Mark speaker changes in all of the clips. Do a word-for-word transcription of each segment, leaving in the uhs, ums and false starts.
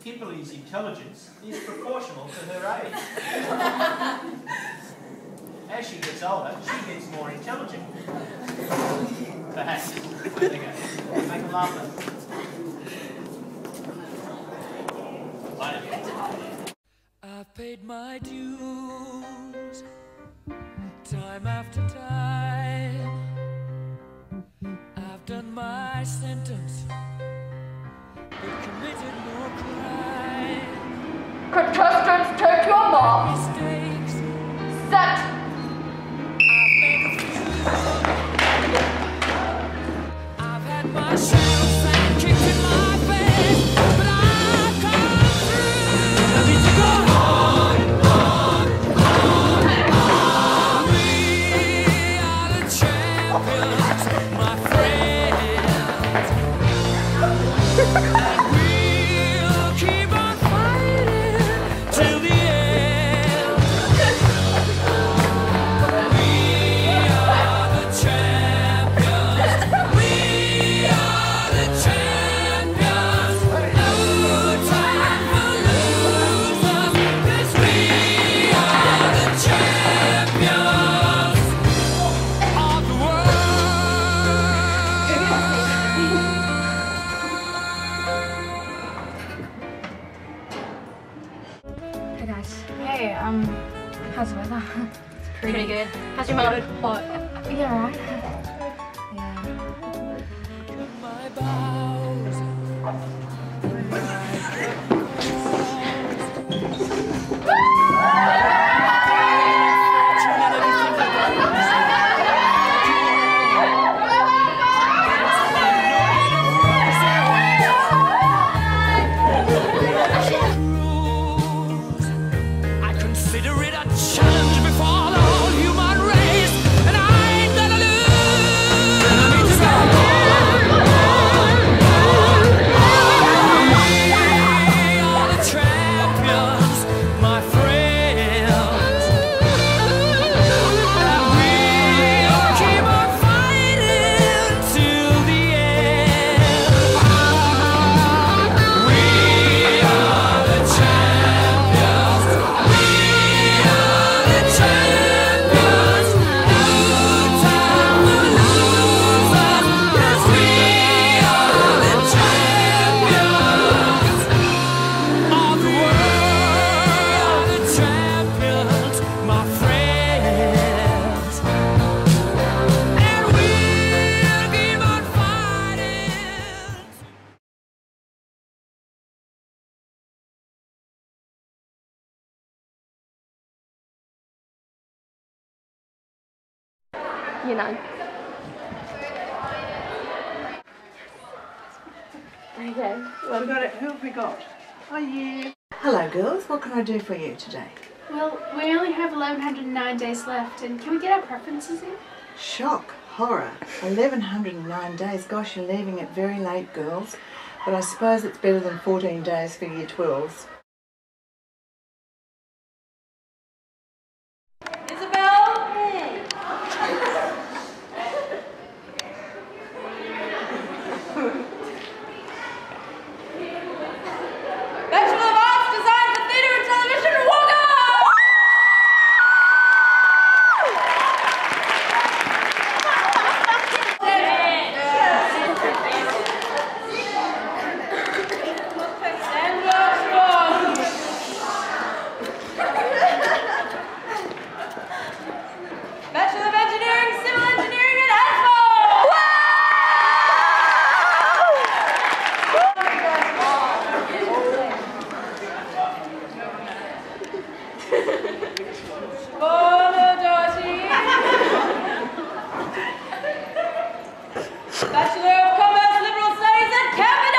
Speaker 1: Kimberly's intelligence is proportional to her age. As she gets older, she gets more intelligent. Perhaps. There you go. Make a laugh at it.
Speaker 2: I've paid my dues time after time. I've done my sentence, but committed no crime.
Speaker 3: Contestants, take your marks.
Speaker 2: Mistakes
Speaker 3: Set.
Speaker 2: I've made a few. I've had my share of sand kicked in my face, but I've come through. I need to go on, on, on, on. We are the champions, my friends. And we'll keep on fighting till the end. We are the champions. We are the champions. No time for losers, 'cause we are the champions of the
Speaker 3: Hey guys.
Speaker 4: Hey, um, how's the weather?
Speaker 3: It's pretty good.
Speaker 4: How's your mum? Hot.
Speaker 3: Yeah, right.
Speaker 4: Yeah.
Speaker 2: my bows. I consider it a challenge before the whole human race, and I ain't gonna lose. We are the champions, my friends, and we'll keep on fighting till the end. We are the champions. We are the champions. No time for losers, 'cause we are the champions of the world. The champions, my friends, and we'll keep on fighting.
Speaker 3: You know. Okay.
Speaker 5: We got it. Who have we got? Are you?
Speaker 6: Hello girls, what can I do for you today?
Speaker 7: Well, we only have eleven hundred nine days left, and can we get our preferences in?
Speaker 6: Shock, horror, eleven hundred nine days. Gosh, you're leaving it very late girls, but I suppose it's better than fourteen days for year twelves.
Speaker 3: Bachelor of Arts, Design for Theatre and Television, Walker! Bachelor of Engineering, Civil Engineering and Asphalt! Bachelor of Commerce, Liberal Studies and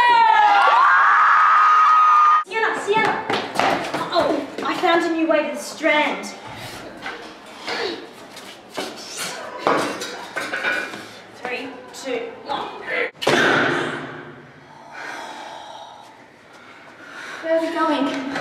Speaker 3: Capital!
Speaker 8: Sienna, Sienna! Uh-oh, I found a new way to the strand. Three, two, one.
Speaker 7: Where are we going?